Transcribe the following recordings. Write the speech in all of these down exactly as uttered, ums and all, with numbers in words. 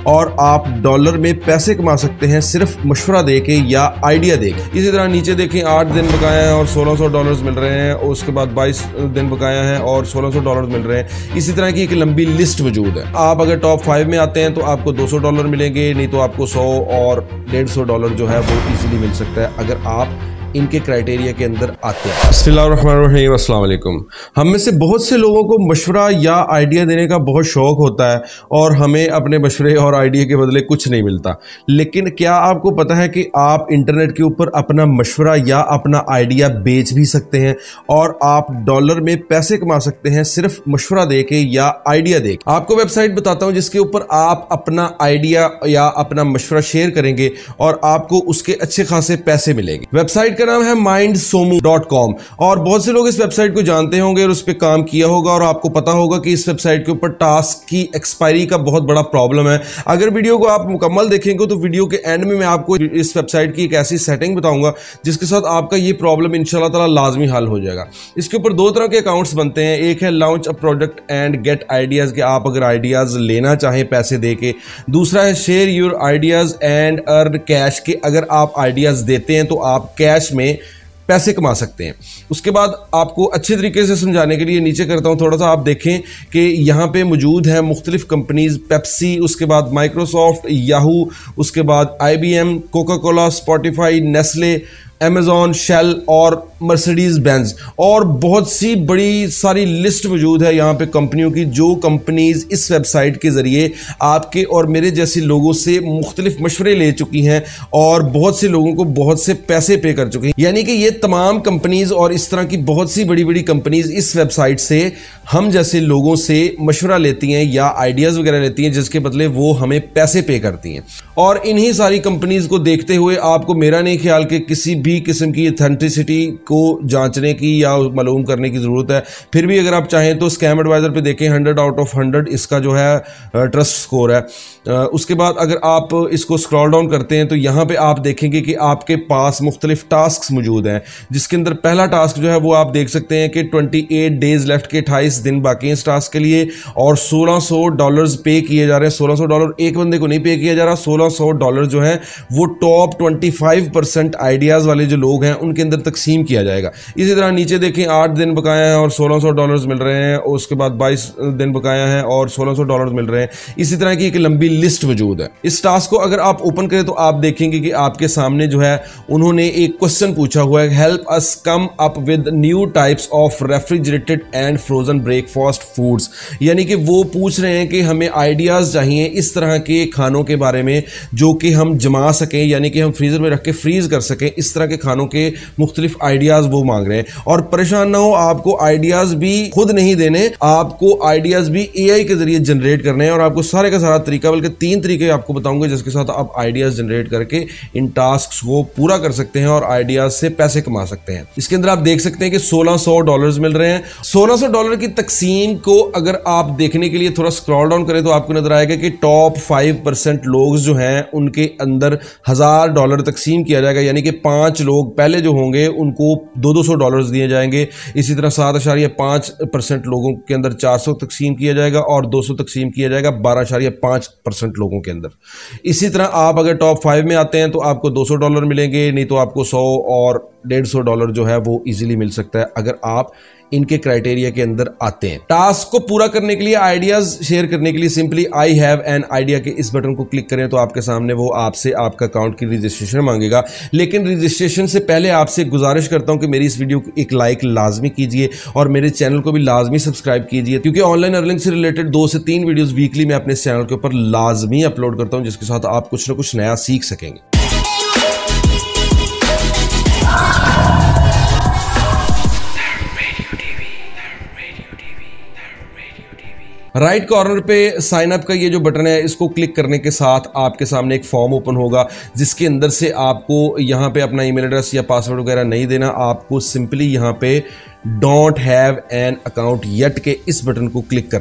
और आप डॉलर में पैसे कमा सकते हैं सिर्फ मशवरा देके या आइडिया देके। इसी तरह नीचे देखें आठ दिन बकाया है और सोलह सौ डॉलर्स मिल रहे हैं, और उसके बाद बाईस दिन बकाया है और सोलह सौ डॉलर्स मिल रहे हैं। इसी तरह की एक लंबी लिस्ट मौजूद है। आप अगर टॉप फाइव में आते हैं तो आपको दो सौ डॉलर मिलेंगे, नहीं तो आपको सौ और डेढ़ सौ डॉलर जो है वो इजीली मिल सकता है अगर आप इनके क्राइटेरिया के अंदर आते हैं। बिस्मिल्लाहिर्रहमानिर्रहीम, अस्सलाम वालेकुम। हम में से बहुत से लोगों को मशवरा या आइडिया देने का बहुत शौक होता है और हमें अपने मशवरे और आइडिया के बदले कुछ नहीं मिलता। लेकिन क्या आपको पता है कि आप इंटरनेट के ऊपर अपना मशवरा या अपना आइडिया बेच भी सकते हैं और आप डॉलर में पैसे कमा सकते हैं सिर्फ मशवरा देके या आइडिया देके। आपको वेबसाइट बताता हूं जिसके ऊपर आप अपना आइडिया या अपना मशवरा शेयर करेंगे और आपको उसके अच्छे खासे पैसे मिलेंगे। वेबसाइट का नाम है माइंड सोमू डॉट कॉम और बहुत से लोग इस वेबसाइट को जानते होंगे और उस पर काम किया होगा और आपको पता होगा कि इस वेबसाइट के ऊपर टास्क की एक्सपायरी का बहुत बड़ा प्रॉब्लम है। अगर वीडियो को आप मुकम्मल देखेंगे तो वीडियो के एंड में मैं आपको इस वेबसाइट की एक ऐसी सेटिंग बताऊंगा जिसके साथ आपका ये प्रॉब्लम इंशाल्लाह ताला लाजमी हल हो जाएगा। इसके ऊपर दो तरह के अकाउंट्स बनते हैं, एक है launch a product and get ideas के आप अगर आइडियाज लेना चाहें पैसे देके, दूसरा है share your ideas and earn cash के अगर आप आइडियाज देते हैं तो आप कैश में पैसे कमा सकते हैं। उसके बाद आपको अच्छे तरीके से समझाने के लिए नीचे करता हूं थोड़ा सा, आप देखें कि यहां पे मौजूद है मुख्तलिफ कंपनीज, पेप्सी, उसके बाद माइक्रोसॉफ्ट, याहू, उसके बाद I B M, Coca Cola, Spotify, Nestle, Amazon, Shell और मर्सिडीज बेंज और बहुत सी बड़ी सारी लिस्ट मौजूद है यहाँ पे कंपनियों की, जो कंपनीज इस वेबसाइट के जरिए आपके और मेरे जैसे लोगों से मुख्तलिफ मशवरे ले चुकी हैं और बहुत से लोगों को बहुत से पैसे पे कर चुके हैं। यानी कि ये तमाम कंपनीज और इस तरह की बहुत सी बड़ी बड़ी कंपनीज इस वेबसाइट से हम जैसे लोगों से मशवरा लेती हैं या आइडियाज वगैरह लेती हैं जिसके बदले वो हमें पैसे पे करती हैं। और इन्हीं सारी कंपनीज को देखते हुए आपको मेरा नहीं ख्याल कि किसी भी किस्म की ऑथेंटिसिटी को जांचने की या मालूम करने की जरूरत है। फिर भी अगर आप चाहें तो स्कैम एडवाइजर पे देखें, हंड्रेड आउट ऑफ हंड्रेड इसका जो है ट्रस्ट स्कोर है। उसके बाद अगर आप इसको स्क्रॉल डाउन करते हैं तो यहाँ पे आप देखेंगे कि आपके पास मुख्तलिफ टास्क मौजूद हैं, जिसके अंदर पहला टास्क जो है वो आप देख सकते हैं कि अट्ठाईस डेज लेफ्ट के अट्ठाईस दिन बाकी हैं इस टास्क के लिए और सोलह सौ डॉलर्स पे किए जा रहे हैं। सोलह सौ डॉलर एक बंदे को नहीं पे किया जा रहा, सोलह सौ डॉलर जो है वो टॉप पच्चीस परसेंट आइडियाज वाले जो लोग हैं उनके अंदर तकसीम किया जाएगा। इसी तरह नीचे देखें आठ दिन बकाया है और सोलह सौ डॉलर्स मिल रहे हैं, और उसके बाद बाईस दिन बकाया है और सोलह सौ डॉलर्स मिल रहे हैं। इसी तरह की एक लंबी लिस्ट मौजूद है। इस टास्क को अगर आप ओपन करें तो आप देखेंगे कि आपके सामने जो है उन्होंने एक क्वेश्चन पूछा हुआ है, help us come up with new types of refrigerated and frozen breakfast foods. यानी कि वो पूछ रहे हैं कि हमें आइडियाज चाहिए इस तरह के खानों के बारे में जो कि हम जमा सकें, यानी कि हम फ्रीजर में रख के फ्रीज कर सकें, इस तरह के खानों के मुख्तलिफ आइडियाज वो मांग रहे हैं। और परेशान ना हो, आपको आइडियाज भी खुद नहीं देने, आपको आइडियाज भी एआई के जरिए जनरेट करने हैं और आपको सारे का सारा तरीका, बल्कि तीन तरीके आपको बताऊंगा जिसके साथ आप आइडियाज जनरेट करके इन टास्क को पूरा कर सकते हैं और आइडियाज से पैसे कमा सकते हैं। इसके अंदर आप देख सकते हैं कि सोलह सौ डॉलर्स मिल रहे हैं। सोलह सौ डॉलर की तकसीम को अगर आप देखने के लिए थोड़ा स्क्रॉल डाउन करें तो आपको नजर आएगा कि टॉप फाइव परसेंट लोग जो हैं उनके अंदर हजार डॉलर तकसीम किया जाएगा, यानी कि पांच लोग पहले जो होंगे उनको दो दो सौ डॉलर्स दिए जाएंगे। इसी तरह सात अशारिया पांच परसेंट लोगों के अंदर चार सौ तकसीम किया जाएगा और दो सौ तकसीम किया जाएगा बारह अशारिया पांच परसेंट लोगों के अंदर। इसी तरह आप अगर टॉप फाइव में आते हैं तो आपको दो सौ डॉलर मिलेंगे, नहीं तो आपको सौ और डेढ़ सौ डॉलर जो है वो इजीली मिल सकता है अगर आप इनके क्राइटेरिया के अंदर आते हैं। टास्क को पूरा करने के लिए, आइडियाज शेयर करने के लिए simply I have an idea के इस बटन को क्लिक करें तो आपके सामने वो आपसे आपका अकाउंट की रजिस्ट्रेशन मांगेगा। लेकिन रजिस्ट्रेशन से पहले आपसे गुजारिश करता हूं कि मेरी इस वीडियो को एक लाइक लाजमी कीजिए और मेरे चैनल को भी लाजमी सब्सक्राइब कीजिए, क्योंकि ऑनलाइन अर्निंग से रिलेटेड दो से तीन वीडियोस वीकली मैं अपने चैनल के ऊपर लाजमी अपलोड करता हूं जिसके साथ आप कुछ ना कुछ नया सीख सकेंगे। राइट कॉर्नर पे साइन अप का ये जो बटन है इसको क्लिक करने के साथ आपके सामने एक फॉर्म ओपन होगा जिसके अंदर से आपको यहाँ पे अपना ईमेल एड्रेस या पासवर्ड वगैरह नहीं देना, आपको सिंपली यहाँ पे don't have an account yet के इस बटन को क्लिक करना है।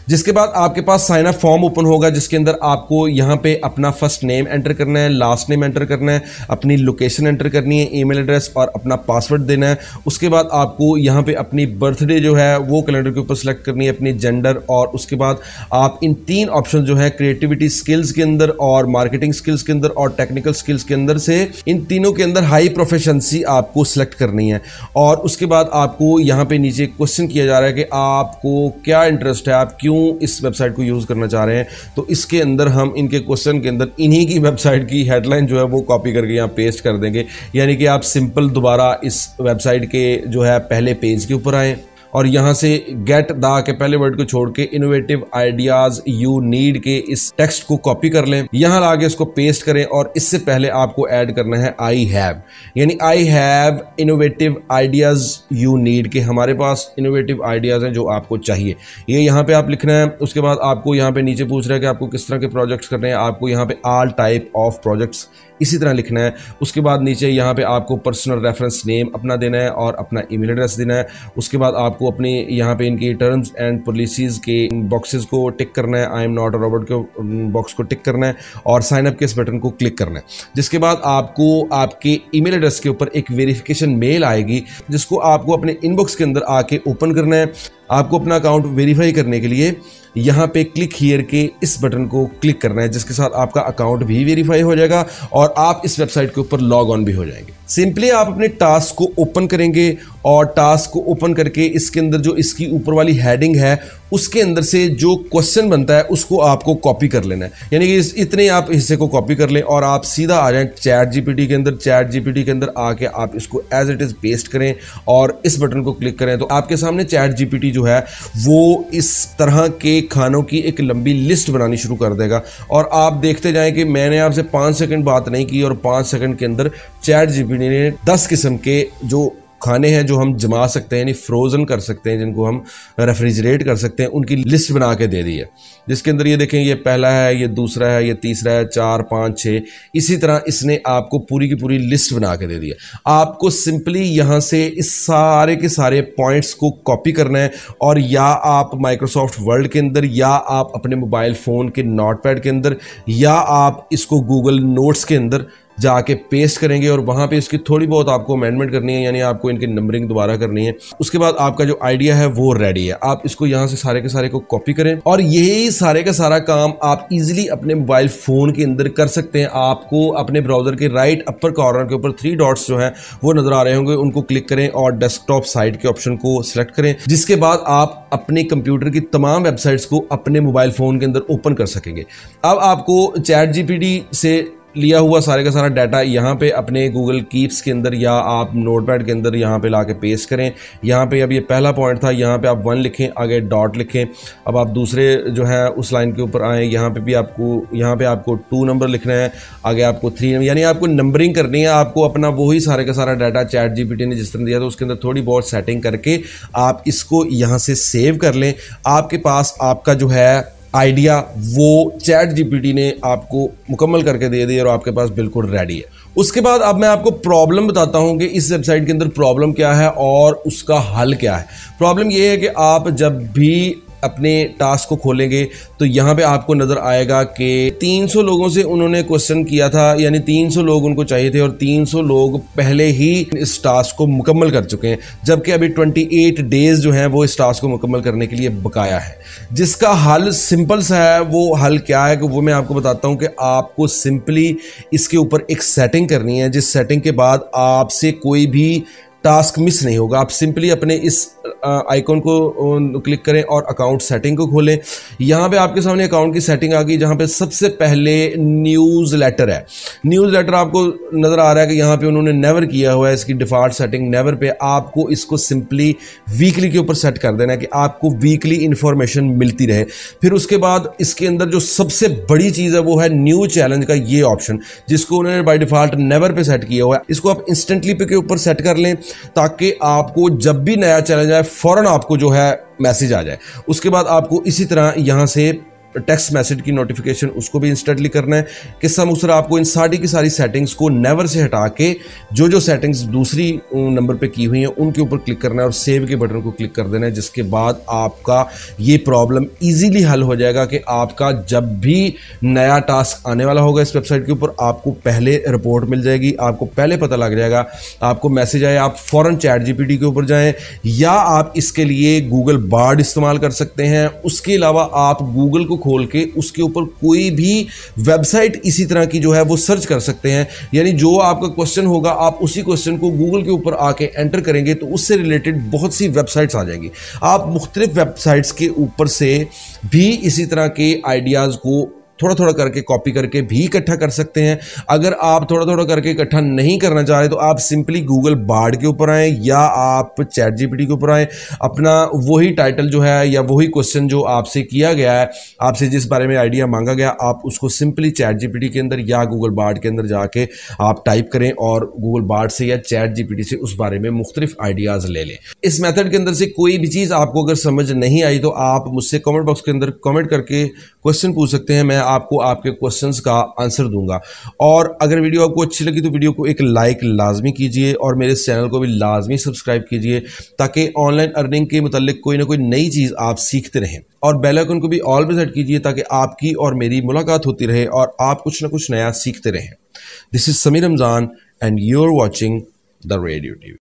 जिसके बाद आपके पास साइन अप फॉर्म ओपन होगा जिसके अंदर आपको यहाँ पे अपना फर्स्ट नेम एंटर करना है, लास्ट नेम एंटर करना है, अपनी लोकेशन एंटर करनी है, ईमेल एड्रेस और अपना पासवर्ड देना है। उसके बाद आपको यहाँ पे अपनी बर्थडे जो है वो कैलेंडर के ऊपर सेलेक्ट करनी है, अपनी जेंडर, और उसके बाद आप इन तीन ऑप्शन जो है क्रिएटिविटी स्किल्स के अंदर और मार्केटिंग स्किल्स के अंदर और टेक्निकल स्किल्स के अंदर से इन तीनों के अंदर हाई प्रोफिशिएंसी आपको सिलेक्ट करनी है। और उसके बाद आपको यहाँ पे नीचे क्वेश्चन किया जा रहा है कि आपको क्या इंटरेस्ट है, आप क्यों इस वेबसाइट को यूज करना चाह रहे हैं। तो इसके अंदर हम इनके क्वेश्चन के अंदर इन्हीं की वेबसाइट की हेडलाइन जो है वो कॉपी करके यहाँ पेस्ट कर देंगे, यानी कि आप सिंपल दोबारा इस वेबसाइट के जो है पहले पेज के ऊपर आए और यहाँ से गेट द के पहले वर्ड को छोड़ के इनोवेटिव आइडियाज यू नीड के इस टेक्स्ट को कॉपी कर लें, यहाँ लाके इसको पेस्ट करें और इससे पहले आपको ऐड करना है आई हैव, यानी I have innovative ideas you need के हमारे पास इनोवेटिव आइडियाज हैं जो आपको चाहिए, ये यहाँ पे आप लिखना है। उसके बाद आपको यहाँ पे नीचे पूछ रहा है कि आपको किस तरह के प्रोजेक्ट्स करने हैं, आपको यहाँ पे ऑल टाइप ऑफ प्रोजेक्ट्स इसी तरह लिखना है। उसके बाद नीचे यहाँ पे आपको पर्सनल रेफरेंस नेम अपना देना है और अपना ईमेल एड्रेस देना है। उसके बाद आपको अपने यहाँ पे इनकी टर्म्स एंड पॉलिसीज के बॉक्सेस को टिक करना है, I am not a robot के बॉक्स को टिक करना है और साइन अप के इस बटन को क्लिक करना है। जिसके बाद आपको आपके ईमेल एड्रेस के ऊपर एक वेरिफिकेशन मेल आएगी जिसको आपको अपने इनबॉक्स के अंदर आके ओपन करना है। आपको अपना अकाउंट वेरीफाई करने के लिए यहाँ पे क्लिक हियर के इस बटन को क्लिक करना है, जिसके साथ आपका अकाउंट भी वेरीफाई हो जाएगा और आप इस वेबसाइट के ऊपर लॉग ऑन भी हो जाएंगे। सिंपली आप अपने टास्क को ओपन करेंगे और टास्क को ओपन करके इसके अंदर जो इसकी ऊपर वाली हेडिंग है उसके अंदर से जो क्वेश्चन बनता है उसको आपको कॉपी कर लेना है, यानी कि इस इतने आप हिस्से को कॉपी कर लें और आप सीधा आ जाएं चैट जीपीटी के अंदर। चैट जीपीटी के अंदर आके आप इसको एज इट इज पेस्ट करें और इस बटन को क्लिक करें तो आपके सामने चैट जीपीटी जो है वो इस तरह के खानों की एक लंबी लिस्ट बनानी शुरू कर देगा और आप देखते जाएं कि मैंने आपसे पाँच सेकंड बात नहीं की और पाँच सेकंड के अंदर चैट जीपीटी ने दस किस्म के जो खाने हैं जो हम जमा सकते हैं यानी फ्रोजन कर सकते हैं, जिनको हम रेफ्रिजरेट कर सकते हैं, उनकी लिस्ट बना के दे दी है। जिसके अंदर ये देखें, ये पहला है, ये दूसरा है, ये तीसरा है, चार पाँच छः, इसी तरह इसने आपको पूरी की पूरी लिस्ट बना के दे दी है। आपको सिंपली यहाँ से इस सारे के सारे पॉइंट्स को कॉपी करना है और या आप माइक्रोसॉफ्ट वर्ड के अंदर या आप अपने मोबाइल फ़ोन के नोटपैड के अंदर या आप इसको गूगल नोट्स के अंदर जाके पेस्ट करेंगे और वहां पे इसकी थोड़ी बहुत आपको अमेंडमेंट करनी है, यानी आपको इनकी नंबरिंग दोबारा करनी है। उसके बाद आपका जो आइडिया है वो रेडी है। आप इसको यहां से सारे के सारे को कॉपी करें और यही सारे का सारा काम आप इजीली अपने मोबाइल फोन के अंदर कर सकते हैं। आपको अपने ब्राउजर के राइट अपर कॉर्नर के ऊपर थ्री डॉट्स जो है वो नजर आ रहे होंगे, उनको क्लिक करें और डेस्कटॉप साइट के ऑप्शन को सिलेक्ट करें, जिसके बाद आप अपने कंप्यूटर की तमाम वेबसाइट्स को अपने मोबाइल फोन के अंदर ओपन कर सकेंगे। अब आपको चैट जीपीटी से लिया हुआ सारे का सारा डाटा यहाँ पे अपने गूगल कीप्स के अंदर या आप नोटपैड के अंदर यहाँ पे लाके पेस्ट करें। यहाँ पे अब ये पहला पॉइंट था, यहाँ पे आप वन लिखें, आगे डॉट लिखें। अब आप दूसरे जो है उस लाइन के ऊपर आए, यहाँ पे भी आपको यहाँ पे आपको टू नंबर लिखना है, आगे आपको थ्री, यानी आपको नंबरिंग करनी है। आपको अपना वही सारे का सारा डाटा चैट जीपीटी ने जिस तरह दिया था उसके अंदर थोड़ी बहुत सेटिंग करके आप इसको यहाँ से सेव कर लें। आपके पास आपका जो है आइडिया वो चैट जीपीटी ने आपको मुकम्मल करके दे दी और आपके पास बिल्कुल रेडी है। उसके बाद अब मैं आपको प्रॉब्लम बताता हूं कि इस वेबसाइट के अंदर प्रॉब्लम क्या है और उसका हल क्या है। प्रॉब्लम ये है कि आप जब भी अपने टास्क को खोलेंगे तो यहाँ पे आपको नजर आएगा कि तीन सौ लोगों से उन्होंने क्वेश्चन किया था, यानी तीन सौ लोग उनको चाहिए थे और तीन सौ लोग पहले ही इस टास्क को मुकम्मल कर चुके हैं, जबकि अभी अट्ठाईस डेज जो हैं वो इस टास्क को मुकम्मल करने के लिए बकाया है। जिसका हल सिंपल सा है। वो हल क्या है कि वो मैं आपको बताता हूँ कि आपको सिंपली इसके ऊपर एक सेटिंग करनी है, जिस सेटिंग के बाद आपसे कोई भी टास्क मिस नहीं होगा। आप सिंपली अपने इस आइकॉन को क्लिक करें और अकाउंट सेटिंग को खोलें। यहाँ पे आपके सामने अकाउंट की सेटिंग आ गई, जहाँ पे सबसे पहले न्यूज़ लेटर है। न्यूज़ लेटर आपको नज़र आ रहा है कि यहाँ पे उन्होंने नेवर किया हुआ है, इसकी डिफ़ॉल्ट सेटिंग नेवर पे। आपको इसको सिंपली वीकली के ऊपर सेट कर देना है कि आपको वीकली इंफॉर्मेशन मिलती रहे। फिर उसके बाद इसके अंदर जो सबसे बड़ी चीज़ है वो है न्यू चैलेंज का ये ऑप्शन, जिसको उन्होंने बाय डिफ़ॉल्ट नेवर पे सेट किया हुआ है। इसको आप इंस्टेंटली पे के ऊपर सेट कर लें ताकि आपको जब भी नया चैलेंज आए फौरन आपको जो है मैसेज आ जाए। उसके बाद आपको इसी तरह यहाँ से टेक्स्ट मैसेज की नोटिफिकेशन उसको भी इंस्टेंटली करना है। किस्सा मुसरा आपको इन सारी की सारी सेटिंग्स को नेवर से हटा के जो जो सेटिंग्स दूसरी नंबर पे की हुई हैं उनके ऊपर क्लिक करना है और सेव के बटन को क्लिक कर देना है, जिसके बाद आपका ये प्रॉब्लम इजीली हल हो जाएगा कि आपका जब भी नया टास्क आने वाला होगा इस वेबसाइट के ऊपर आपको पहले रिपोर्ट मिल जाएगी, आपको पहले पता लग जाएगा, आपको मैसेज आए, आप फौरन चैट जीपीटी के ऊपर जाएं या आप इसके लिए गूगल बार्ड इस्तेमाल कर सकते हैं। उसके अलावा आप गूगल को खोल के उसके ऊपर कोई भी वेबसाइट इसी तरह की जो है वो सर्च कर सकते हैं, यानी जो आपका क्वेश्चन होगा आप उसी क्वेश्चन को गूगल के ऊपर आके एंटर करेंगे तो उससे रिलेटेड बहुत सी वेबसाइट्स आ जाएंगी। आप मुख्तलिफ वेबसाइट्स के ऊपर से भी इसी तरह के आइडियाज़ को थोड़ा थोड़ा करके कॉपी करके भी इकट्ठा कर सकते हैं। अगर आप थोड़ा थोड़ा करके इकट्ठा नहीं करना चाह रहे तो आप सिंपली गूगल बार्ड के ऊपर आएँ या आप चैट जीपीटी के ऊपर आएँ, अपना वही टाइटल जो है या वही क्वेश्चन जो आपसे किया गया है, आपसे जिस बारे में आइडिया मांगा गया, आप उसको सिंपली चैट जीपीटी के अंदर या गूगल बार्ड के अंदर जाके आप टाइप करें और गूगल बार्ड से या चैट जीपीटी से उस बारे में मुख्तलिफ आइडियाज़ ले लें। इस मेथड के अंदर से कोई भी चीज़ आपको अगर समझ नहीं आई तो आप मुझसे कमेंट बॉक्स के अंदर कमेंट करके क्वेश्चन पूछ सकते हैं, मैं आपको आपके क्वेश्चंस का आंसर दूंगा। और अगर वीडियो आपको अच्छी लगी तो वीडियो को एक लाइक लाजमी कीजिए और मेरे चैनल को भी लाजमी सब्सक्राइब कीजिए ताकि ऑनलाइन अर्निंग के मुतालिक कोई ना कोई नई चीज़ आप सीखते रहें। और बेल आइकन को भी ऑल पे सेट कीजिए ताकि आपकी और मेरी मुलाकात होती रहे और आप कुछ ना कुछ नया सीखते रहें। This is Sameer Ramzan and you are watching the radio TV.